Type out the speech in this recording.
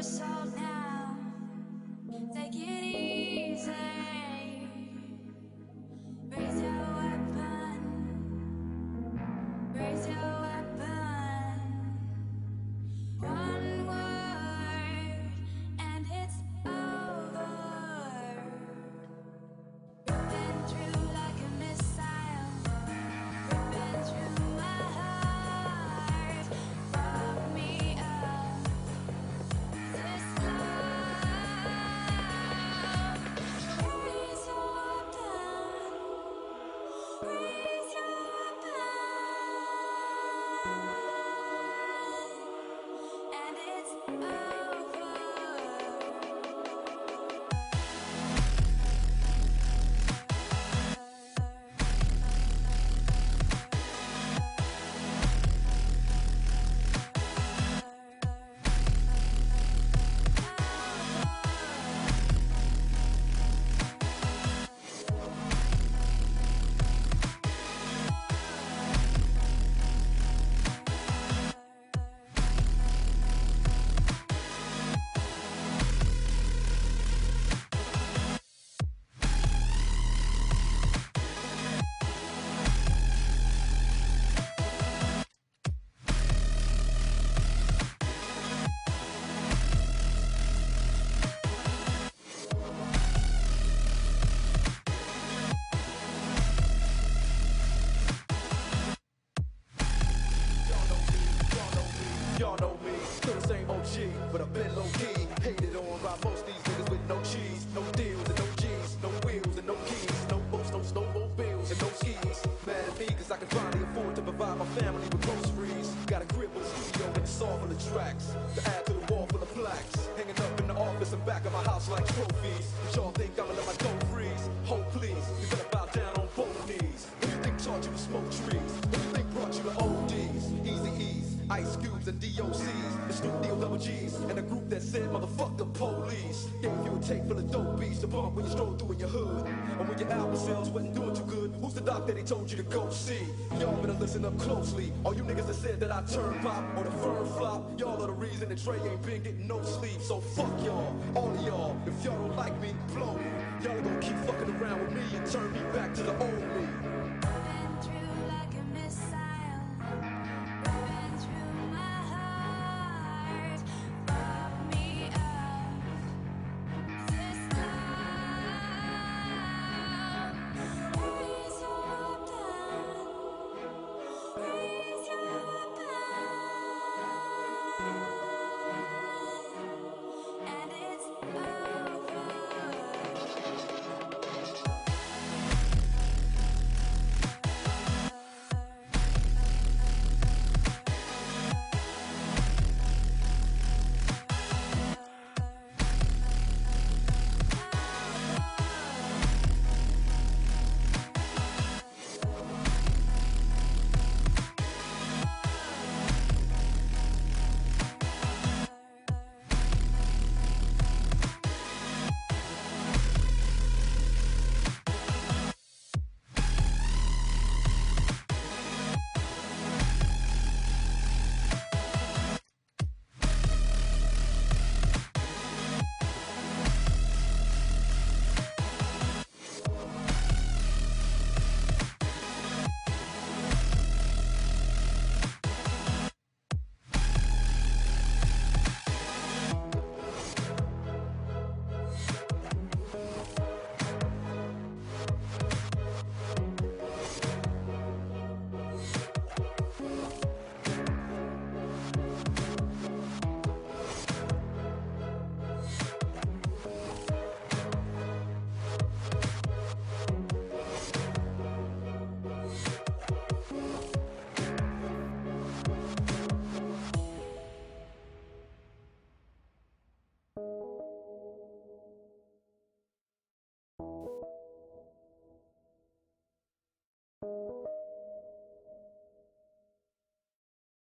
soul now. Take it easy. Raise your weapon. Raise your weapon. One word and it's over. Ripping through like a missile. Ripping through my heart. Fuck me up. This love. Raise your weapon. Raise your weapon. And it's over. Y'all know me, still the same OG, but I've been low-key. Hated on by most these niggas with no cheese, no deals and no G's, no wheels and no keys, no boats, no snowmobiles and no skis. Mad at me cause I can finally afford to provide my family with groceries. Got a crib with a studio and a song full of tracks to add to the wall full of plaques. Hanging up in the office and back of my house like trophies. But y'all think I'ma let my dough freeze? Hold please, you better bow down on both knees. Who you think taught you to smoke trees? Who you think brought you to ODs? Easy E's, Ice Cubes and DOCs, the studio double G's, and a group that said motherfuck the police. Gave you a tape full of dope beats to bump when you stroll through in your hood. And when your album sales wasn't doing too good, who's the doc that he told you to go see? Y'all better listen up closely. All you niggas that said that I turn pop or the firm flop, y'all are the reason that Trey ain't been getting no sleep. So fuck y'all, all of y'all. If y'all don't like me, blow me. Y'all are gonna keep fucking around with me and turn me back to the old me.